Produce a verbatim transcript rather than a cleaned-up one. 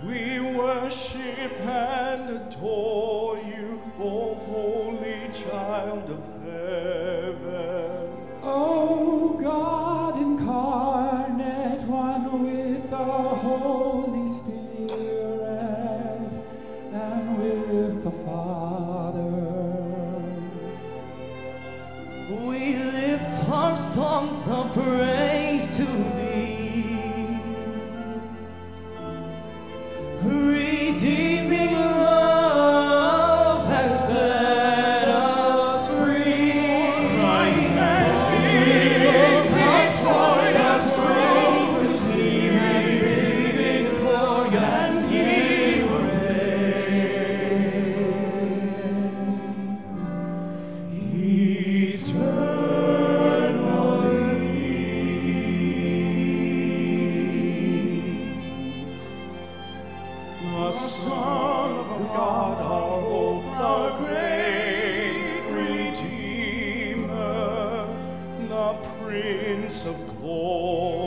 We worship and adore you, O holy child of heaven. O God incarnate, one with the Holy Spirit and with the Father. We lift our songs of praise to thee, redeeming love has set us free. Christ has We lift our songs of praise to thee, redeeming victorious and he will reign eternally. The Son of God, our hope, our great Redeemer, the Prince of glory.